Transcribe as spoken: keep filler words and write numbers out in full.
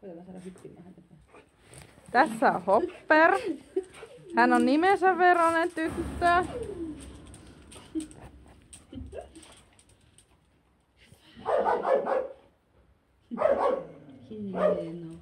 Koitetaan saada hyppimään häntä. Tässä on Hopper. Hän on nimensä veronen tyttö. Hieno.